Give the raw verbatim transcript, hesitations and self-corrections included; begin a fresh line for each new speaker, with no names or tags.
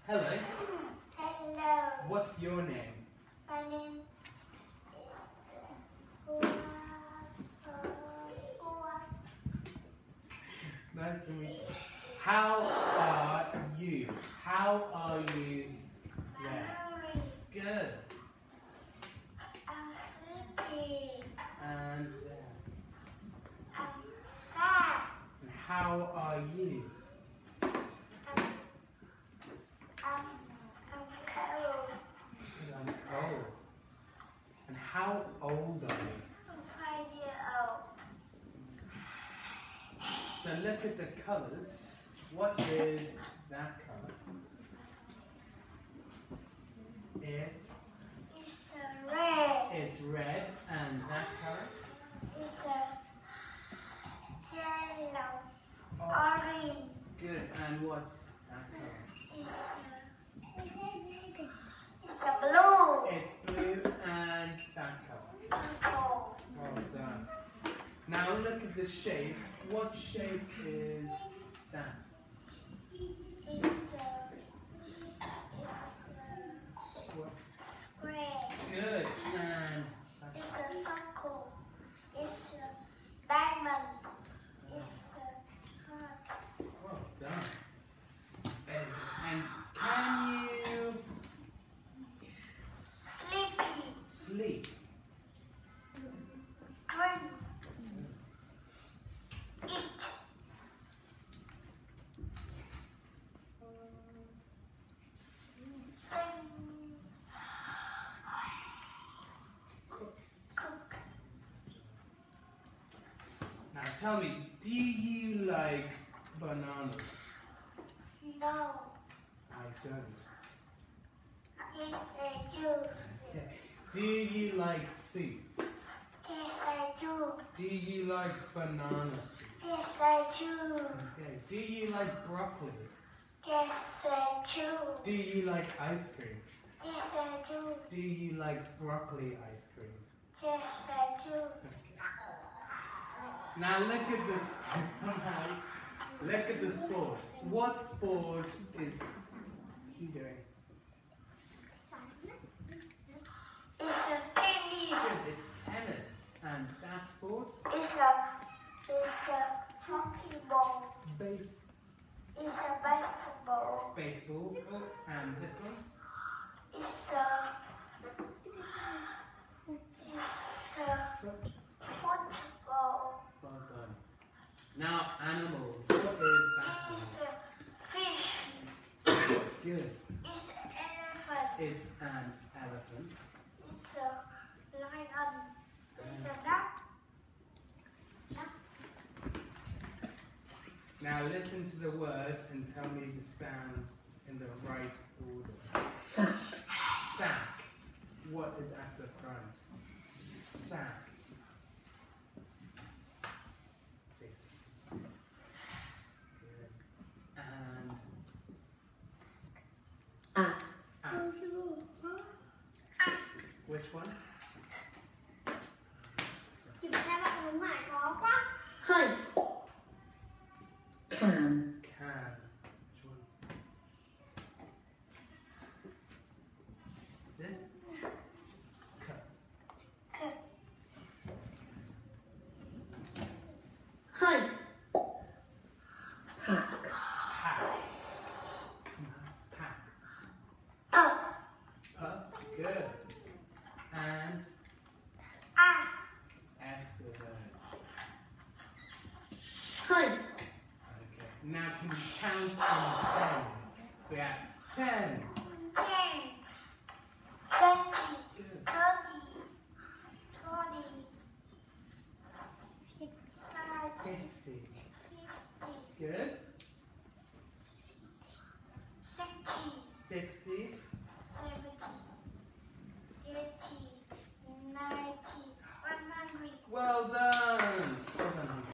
Hello.
Hello.
What's your name?
My name is
Nice to meet you. How are you? How are you there?
Hungry.
Good.
I'm sleepy.
And there.
I'm sad.
And how are you?
I'm, I'm, I'm cold.
Good, I'm cold. And how old are you?
I'm five years old.
So look at the colours. What is that colour? It's
It's a red.
it's red, and that colour?
It's a yellow.
Oh,
Orange.
good. And what's that colour?
It's a, it's a blue.
It's blue, and that colour.
Purple.
Well done. Now look at the shape. What shape is that?
It's a, it's
Squ-
a square.
Good. And that
It's a circle. It's a diamond. It's a heart.
well done. Very good. And can you
Sleepy.
sleep?
Drink. Eat. Sing.
Cook.
Cook.
Now tell me, do you like bananas?
No.
I don't.
Yes, I do.
Okay. Do you like soup?
Yes, I do.
Do you like banana soup?
Yes, I do.
Okay. Do you like broccoli?
Yes, I do.
Do you like ice cream?
Yes, I do.
Do you like broccoli ice cream?
Yes, I do.
Okay. Now look at this. Look at the sport. What sport is he doing?
It's a tennis.
Good, it's tennis. And that sport?
It's a, it's a hockey ball.
Base,
It's a basketball.
baseball. Oh, and this one?
It's a, it's a
Foot.
football.
Well done. Now animals. What is that
It's
one?
a fish.
Good.
It's an elephant.
It's an elephant.
It's a lion. It's a duck.
Now listen to the word and tell me the sounds in the right order.
Sack.
Sack. What is at the front? Sack. Say s. Good. And
Ah.
ah. Which one?
Kiểm tra bạn hướng ngoại khó quá.
Hơi. Can.
Can. Which one? This? Cup.
Cực.
Hơi. Pack.
Pack. Pack.
Ờ.
Pup. Good. And
À.
excellent.
Hơi.
Okay. Now can you count on tens? So we have ten.
Ten. Twenty.
Good.
Thirty. Forty. Fifty.
Fifty.
Fifty.
Good.
Sixty.
Sixty.